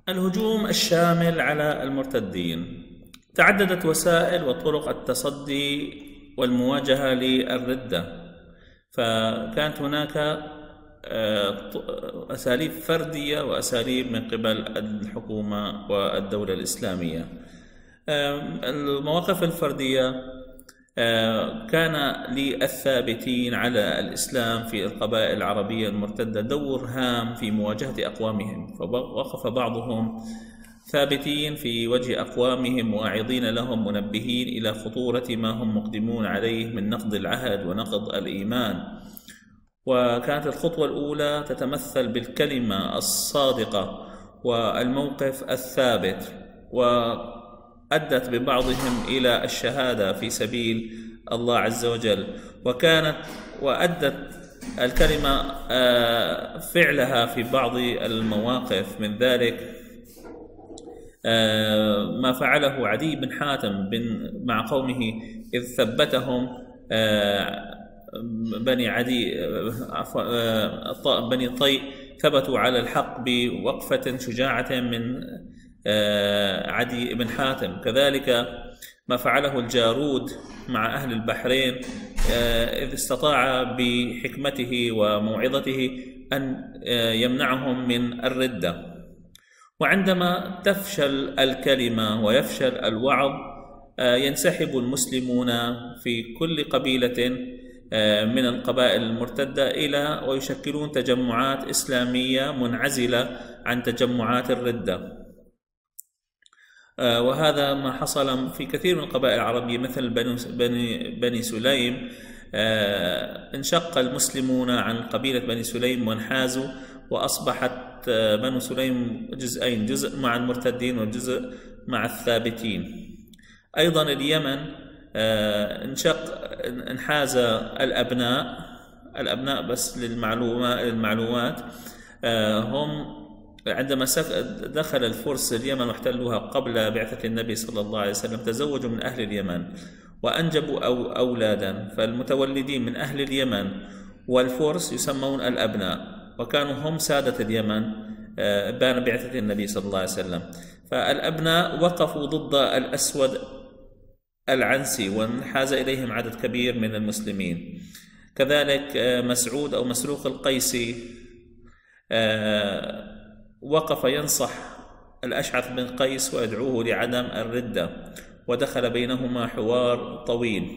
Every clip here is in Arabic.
الهجوم الشامل على المرتدين. تعددت وسائل وطرق التصدي والمواجهة للردة، فكانت هناك أساليب فردية وأساليب من قبل الحكومة والدولة الإسلامية. المواقف الفردية كان للثابتين على الإسلام في القبائل العربية المرتدة دور هام في مواجهة أقوامهم، فوقف بعضهم ثابتين في وجه أقوامهم واعظين لهم منبهين إلى خطورة ما هم مقدمون عليه من نقض العهد ونقض الإيمان. وكانت الخطوة الأولى تتمثل بالكلمة الصادقة والموقف الثابت، وأدت ببعضهم إلى الشهادة في سبيل الله عز وجل، وأدت الكلمة فعلها في بعض المواقف. من ذلك ما فعله عدي بن حاتم مع قومه إذ ثبتهم بني طي ثبتوا على الحق بوقفة شجاعة من عدي بن حاتم. كذلك ما فعله الجارود مع أهل البحرين إذ استطاع بحكمته وموعظته أن يمنعهم من الردة. وعندما تفشل الكلمة ويفشل الوعظ ينسحب المسلمون في كل قبيلة من القبائل المرتدة ويشكلون تجمعات إسلامية منعزلة عن تجمعات الردة. وهذا ما حصل في كثير من القبائل العربية مثل بني سليم. انشق المسلمون عن قبيلة بني سليم وانحازوا، وأصبحت بنو سليم جزئين، جزء مع المرتدين وجزء مع الثابتين. أيضا اليمن انحاز الأبناء بس للمعلومات هم عندما دخل الفرس اليمن واحتلوها قبل بعثة النبي صلى الله عليه وسلم تزوجوا من أهل اليمن وأنجبوا أولادا، فالمتولدين من أهل اليمن والفرس يسمون الأبناء، وكانوا هم سادة اليمن بان بعثة النبي صلى الله عليه وسلم. فالأبناء وقفوا ضد الأسود العنسي وانحاز إليهم عدد كبير من المسلمين. كذلك مسعود أو مسروق القيسي وقف ينصح الأشعث بن قيس ويدعوه لعدم الردة، ودخل بينهما حوار طويل.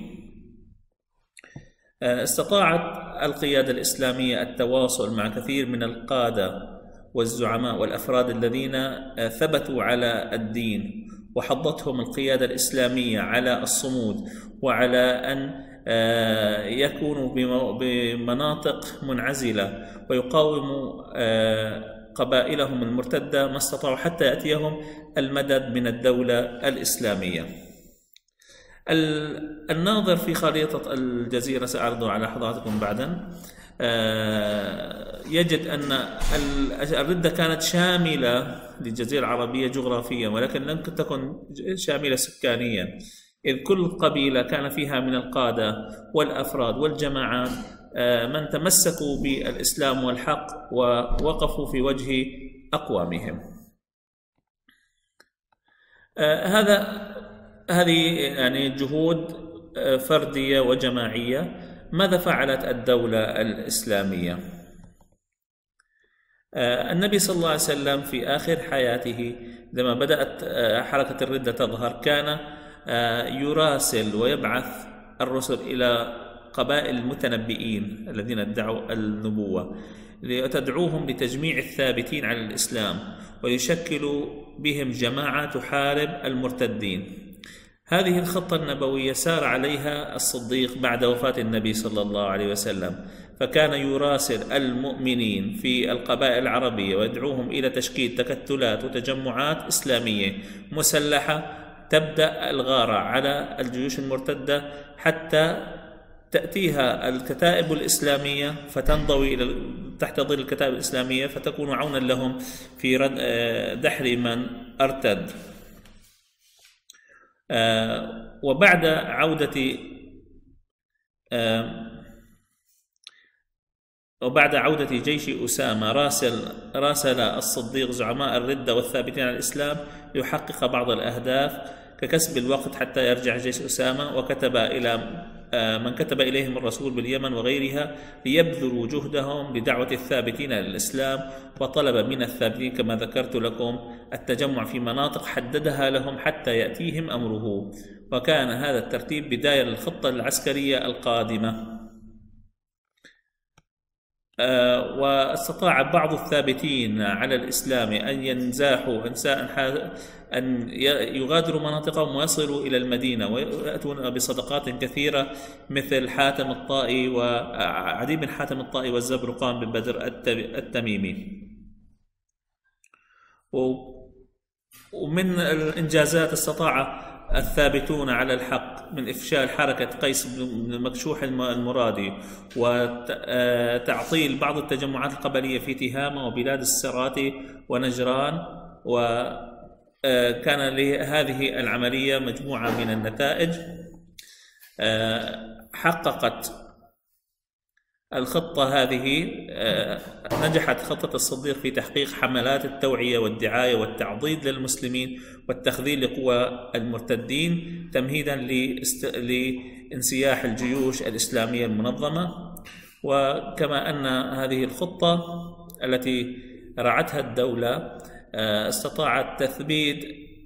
استطاعت القيادة الإسلامية التواصل مع كثير من القادة والزعماء والأفراد الذين ثبتوا على الدين، وحضتهم القيادة الإسلامية على الصمود وعلى أن يكونوا بمناطق منعزلة ويقاوموا قبائلهم المرتدة ما استطاعوا حتى يأتيهم المدد من الدولة الإسلامية. الناظر في خريطة الجزيرة سأعرضه على حضراتكم بعدا يجد أن الردة كانت شاملة للجزيرة العربية جغرافيا، ولكن لم تكن شاملة سكانيا، إذ كل قبيلة كان فيها من القادة والأفراد والجماعات من تمسكوا بالإسلام والحق ووقفوا في وجه أقوامهم. هذه يعني جهود فردية وجماعية. ماذا فعلت الدولة الإسلامية؟ النبي صلى الله عليه وسلم في آخر حياته لما بدأت حركة الردة تظهر كان يراسل ويبعث الرسل إلى قبائل المتنبئين الذين ادعوا النبوة لتدعوهم لتجميع الثابتين على الإسلام ويشكلوا بهم جماعة تحارب المرتدين. هذه الخطة النبوية سار عليها الصديق بعد وفاة النبي صلى الله عليه وسلم، فكان يراسل المؤمنين في القبائل العربية ويدعوهم إلى تشكيل تكتلات وتجمعات إسلامية مسلحة تبدأ الغارة على الجيوش المرتدة حتى تأتيها الكتائب الإسلامية فتنضوي تحت ظل الكتائب الإسلامية فتكون عونا لهم في دحر من ارتد. وبعد عودة وبعد عودة جيش أسامة راسل الصديق زعماء الردة والثابتين على الإسلام ليحقق بعض الأهداف ككسب الوقت حتى يرجع جيش أسامة، وكتب إلى من كتب إليهم الرسول باليمن وغيرها ليبذلوا جهدهم لدعوة الثابتين للإسلام، وطلب من الثابتين كما ذكرت لكم التجمع في مناطق حددها لهم حتى يأتيهم أمره، وكان هذا الترتيب بداية للخطة العسكرية القادمة. واستطاع بعض الثابتين على الإسلام أن ينزاحوا أن يغادروا مناطقهم ويصلوا إلى المدينة ويأتون بصدقات كثيرة مثل حاتم الطائي وعدي بن حاتم الطائي والزبرقان بن بدر التميمي. ومن الإنجازات استطاع الثابتون على الحق من إفشال حركة قيس بن مكشوح المرادي وتعطيل بعض التجمعات القبلية في تهامة وبلاد السراتي ونجران، وكان لهذه العملية مجموعة من النتائج. حققت الخطة هذه نجحت خطة الصديق في تحقيق حملات التوعية والدعاية والتعضيد للمسلمين والتخذيل لقوى المرتدين تمهيدا لانسياح الجيوش الإسلامية المنظمة. وكما أن هذه الخطة التي رعتها الدولة استطاعت تثبيت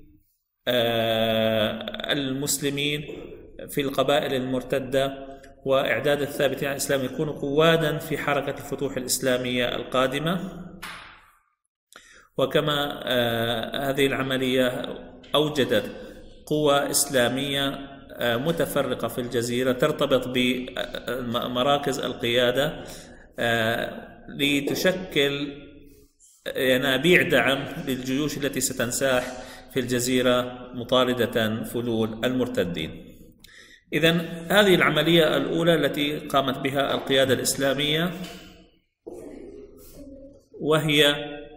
المسلمين في القبائل المرتدة وإعداد الثابتين على الإسلام يكونوا قوادا في حركة الفتوح الإسلامية القادمة. وكما هذه العملية أوجدت قوى إسلامية متفرقة في الجزيرة ترتبط بمراكز القيادة لتشكل ينابيع دعم للجيوش التي ستنساح في الجزيرة مطاردة فلول المرتدين. إذن هذه العملية الأولى التي قامت بها القيادة الإسلامية، وهي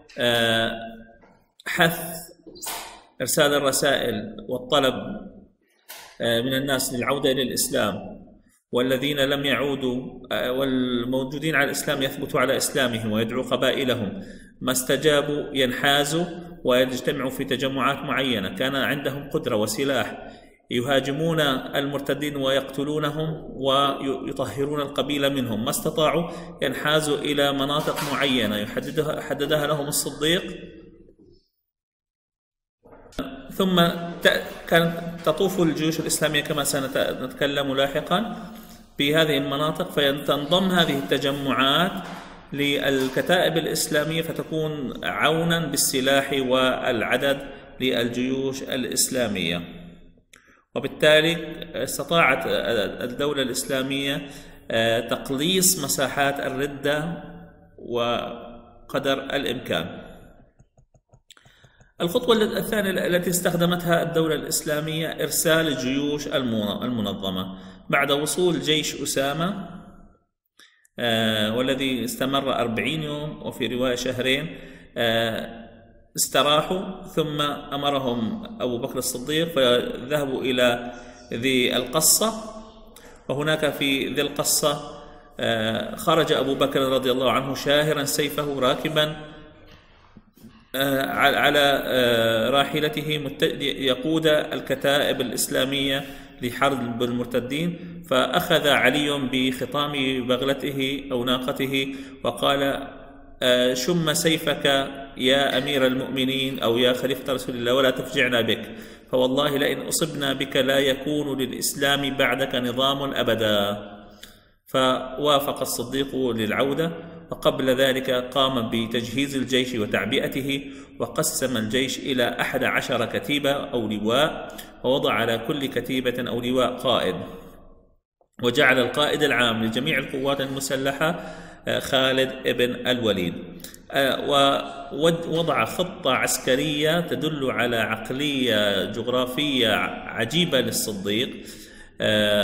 حث إرسال الرسائل والطلب من الناس للعودة إلى الإسلام، والذين لم يعودوا والموجودين على الإسلام يثبتوا على إسلامهم ويدعوا قبائلهم، ما استجابوا ينحازوا ويجتمعوا في تجمعات معينة. كان عندهم قدرة وسلاح يهاجمون المرتدين ويقتلونهم ويطهرون القبيلة منهم، ما استطاعوا ينحازوا إلى مناطق معينة حددها لهم الصديق. ثم كانت تطوف الجيوش الإسلامية كما سنتكلم لاحقا في هذه المناطق، فتنضم هذه التجمعات للكتائب الإسلامية فتكون عونا بالسلاح والعدد للجيوش الإسلامية. وبالتالي استطاعت الدولة الإسلامية تقليص مساحات الردة وقدر الإمكان. الخطوة الثانية التي استخدمتها الدولة الإسلامية إرسال الجيوش المنظمة بعد وصول جيش أسامة والذي استمر 40 يوم وفي رواية شهرين. استراحوا ثم أمرهم أبو بكر الصديق فذهبوا إلى ذي القصة، وهناك في ذي القصة خرج أبو بكر رضي الله عنه شاهرا سيفه راكبا على راحلته يقود الكتائب الإسلامية لحرب المرتدين، فأخذ علي بخطام بغلته أو ناقته وقال: شم سيفك يا أمير المؤمنين أو يا خليفة رسول الله ولا تفجعنا بك، فوالله لئن أصبنا بك لا يكون للإسلام بعدك نظام أبدا. فوافق الصديق للعودة، وقبل ذلك قام بتجهيز الجيش وتعبئته، وقسم الجيش إلى 11 كتيبة أو لواء، ووضع على كل كتيبة أو لواء قائد، وجعل القائد العام لجميع القوات المسلحة خالد ابن الوليد، ووضع خطة عسكرية تدل على عقلية جغرافية عجيبة للصديق،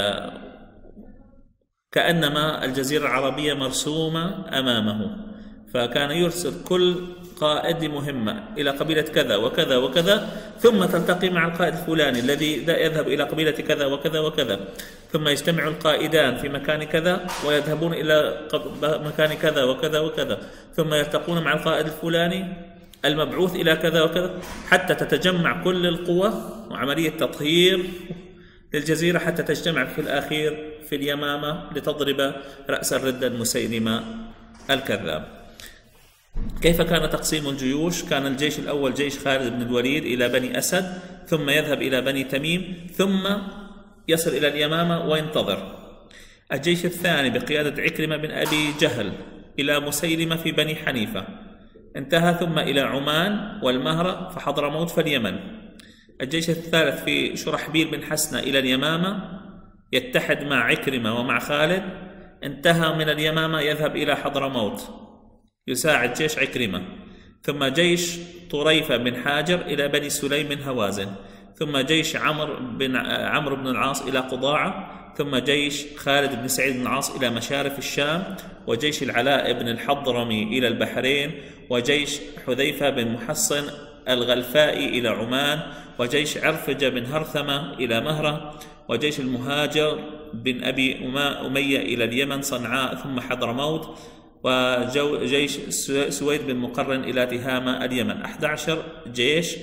كأنما الجزيرة العربية مرسومة أمامه. فكان يرسل كل قائد مهمة إلى قبيلة كذا وكذا وكذا، ثم تلتقي مع القائد الفلاني الذي يذهب إلى قبيلة كذا وكذا وكذا، ثم يجتمع القائدان في مكان كذا ويذهبون إلى مكان كذا وكذا وكذا، ثم يلتقون مع القائد الفلاني المبعوث إلى كذا وكذا، حتى تتجمع كل القوى وعملية تطهير للجزيرة، حتى تجتمع في الأخير في اليمامة لتضرب رأس الردة مسيلمة الكذاب. كيف كان تقسيم الجيوش؟ كان الجيش الأول جيش خالد بن الوليد إلى بني أسد، ثم يذهب إلى بني تميم، ثم يصل إلى اليمامة وينتظر. الجيش الثاني بقيادة عكرمة بن أبي جهل إلى مسيلمة في بني حنيفة، انتهى ثم إلى عمان والمهرة فحضرموت فاليمن. الجيش الثالث في شرحبيل بن حسنة إلى اليمامة، يتحد مع عكرمة ومع خالد، انتهى من اليمامة يذهب إلى حضرموت يساعد جيش عكرمة، ثم جيش طريفة بن حاجر إلى بني سليم بن هوازن، ثم جيش عمرو بن العاص إلى قضاعة، ثم جيش خالد بن سعيد بن العاص إلى مشارف الشام، وجيش العلاء بن الحضرمي إلى البحرين، وجيش حذيفة بن محصن الغلفائي إلى عمان، وجيش عرفجة بن هرثمة إلى مهرة، وجيش المهاجر بن أبي أمية إلى اليمن صنعاء ثم حضرموت، وجيش سويد بن مقرن إلى تهامة اليمن. 11 جيش،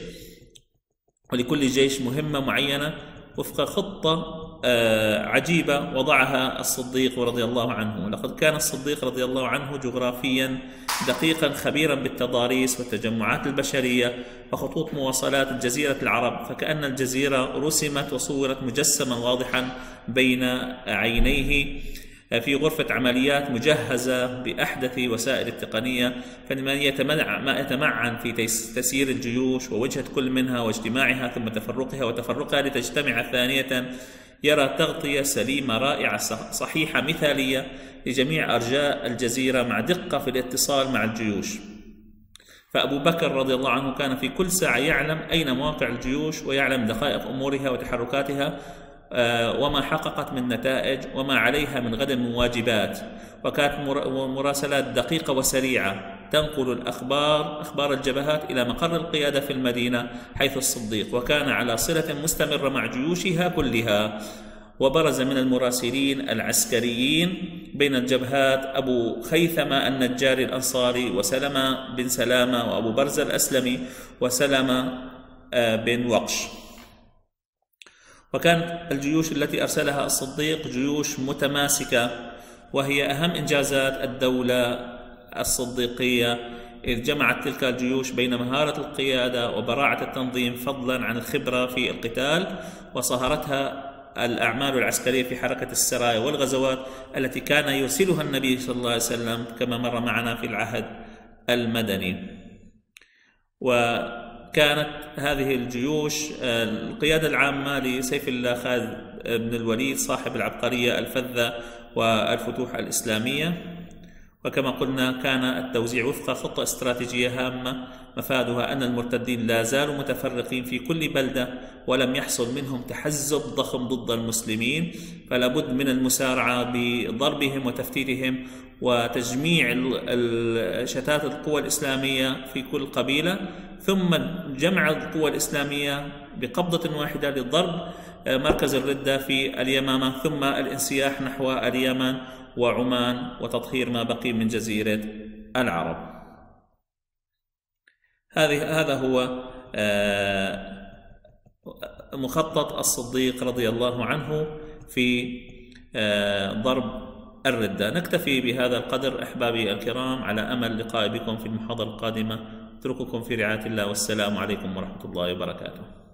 ولكل جيش مهمة معينة وفق خطة عجيبة وضعها الصديق رضي الله عنه. لقد كان الصديق رضي الله عنه جغرافيا دقيقا خبيرا بالتضاريس والتجمعات البشرية وخطوط مواصلات جزيرة العرب، فكأن الجزيرة رسمت وصورت مجسما واضحا بين عينيه في غرفة عمليات مجهزة بأحدث وسائل التقنية، فمن يتمعن في تسيير الجيوش ووجهة كل منها واجتماعها ثم تفرقها لتجتمع ثانية، يرى تغطية سليمة رائعة صحيحة مثالية لجميع أرجاء الجزيرة مع دقة في الاتصال مع الجيوش. فأبو بكر رضي الله عنه كان في كل ساعة يعلم أين مواقع الجيوش، ويعلم دقائق أمورها وتحركاتها وما حققت من نتائج وما عليها من غد من واجبات، وكانت مراسلات دقيقة وسريعة تنقل أخبار الجبهات إلى مقر القيادة في المدينة حيث الصديق، وكان على صلة مستمرة مع جيوشها كلها. وبرز من المراسلين العسكريين بين الجبهات أبو خيثمة النجاري الأنصاري، وسلمة بن سلامة، وأبو برزة الأسلمي، وسلمة بن وقش. وكانت الجيوش التي أرسلها الصديق جيوش متماسكة، وهي أهم إنجازات الدولة الصديقية، إذ جمعت تلك الجيوش بين مهارة القيادة وبراعة التنظيم فضلا عن الخبرة في القتال، وصهرتها الأعمال العسكرية في حركة السرايا والغزوات التي كان يرسلها النبي صلى الله عليه وسلم كما مر معنا في العهد المدني. وكانت هذه الجيوش القيادة العامة لسيف الله خالد بن الوليد صاحب العبقرية الفذة والفتوح الإسلامية. وكما قلنا كان التوزيع وفق خطة استراتيجية هامة مفادها أن المرتدين لا زالوا متفرقين في كل بلدة، ولم يحصل منهم تحزب ضخم ضد المسلمين، فلا بد من المسارعة بضربهم وتفتيتهم وتجميع شتات القوى الإسلامية في كل قبيلة، ثم جمع القوى الإسلامية بقبضة واحدة لضرب مركز الردة في اليمامة، ثم الانسياح نحو اليمن وعمان وتطهير ما بقي من جزيرة العرب. هذا هو مخطط الصديق رضي الله عنه في ضرب الردة. نكتفي بهذا القدر أحبابي الكرام، على أمل لقاء بكم في المحاضرة القادمة. أترككم في رعاية الله، والسلام عليكم ورحمة الله وبركاته.